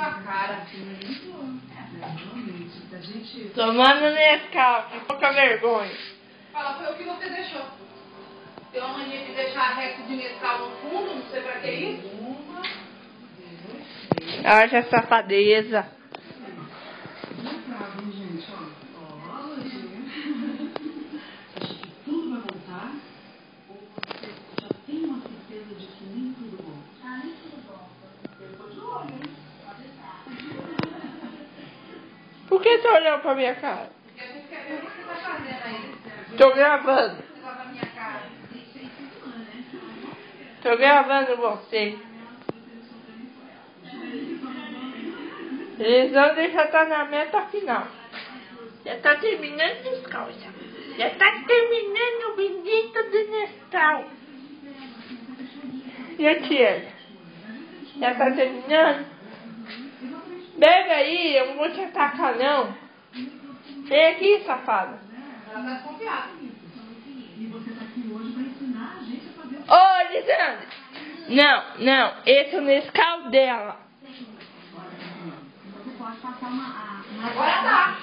sua cara. Tomando Nescau, que pouca vergonha. Fala, foi o que você deixou. Tem uma mania de deixar resto de Nescau no fundo, não sei pra que isso. Haja safadeza. Tudo vai voltar? Ou você já tem uma certeza de que nem tudo bom? Ah, nem tudo bom. Eu tô de olho, hein? Pode estar. Por que você olhou pra minha cara? Porque a gente quer ver o que você tá fazendo aí. Tô gravando. Você tá na minha cara. Tô gravando você. Eles vão deixar tá na meta final. Já tá terminando Nescau. Já tá terminando o bendito do Nescau. E a tia? Já tá terminando? Bebe aí, eu não vou te atacar não. Vem aqui, safada. Ela tá desconfiada. Ô, Lisandro! Não, esse é o Nescau dela. Agora tá.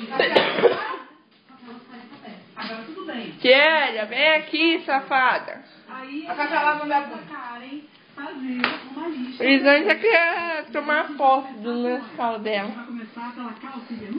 Agora tudo bem. Tia, vem aqui, safada. Aí A cachorra não dá pra Karen fazer uma lista. Lisandro já quer tomar posse do Nescau dela. Vai começar pela calça e